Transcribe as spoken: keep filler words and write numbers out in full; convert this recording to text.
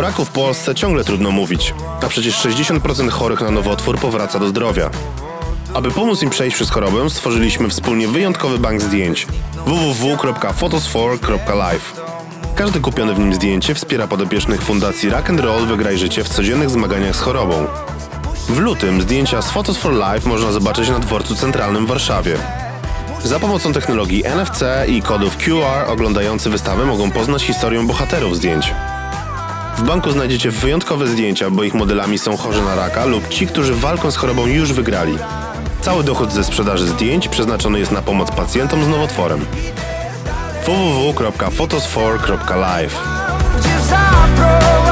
raku w Polsce ciągle trudno mówić, a przecież sześćdziesiąt procent chorych na nowotwór powraca do zdrowia. Aby pomóc im przejść przez chorobę, stworzyliśmy wspólnie wyjątkowy bank zdjęć w w w kropka photosfor kropka live. Każde kupione w nim zdjęcie wspiera podopiecznych Fundacji Rock and Roll Wygraj Życie w codziennych zmaganiach z chorobą. W lutym zdjęcia z Photos for Life można zobaczyć na Dworcu Centralnym w Warszawie. Za pomocą technologii N F C i kodów Q R oglądający wystawę mogą poznać historię bohaterów zdjęć. W banku znajdziecie wyjątkowe zdjęcia, bo ich modelami są chorzy na raka lub ci, którzy walką z chorobą już wygrali. Cały dochód ze sprzedaży zdjęć przeznaczony jest na pomoc pacjentom z nowotworem. w w w kropka photosfor kropka live